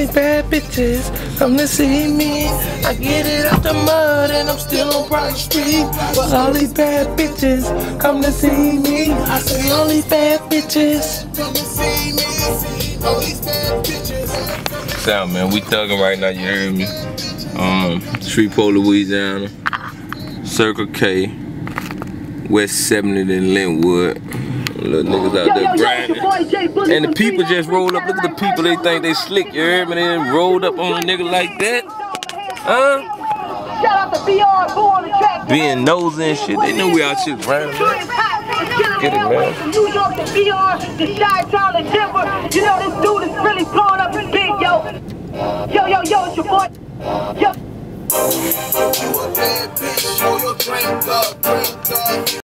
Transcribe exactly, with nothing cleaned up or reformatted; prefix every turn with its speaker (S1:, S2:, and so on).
S1: these bad bitches come to see me. I get it out the mud and I'm still on Broad Street. But all these bad bitches come to see me. I say all these bad bitches come to see me. All these bad bitches. Sound man, we thugging right now, you heard me? Um, Shreveport, Louisiana, Circle K, West seventieth and Linwood. Little niggas out there grinding. And the people just roll up. Look at the people, they think they slick, you heard me? They done rolled up on a nigga like that. Huh? Being nosy and shit, they know we out here grinding. Get it, man. New York to B R, the Chi-Town and Denver. You know this dude is really blowing up his big, yo. Yo, yo, yo, it's your boy. Yo. You a bad bitch, show your drink up, drink up.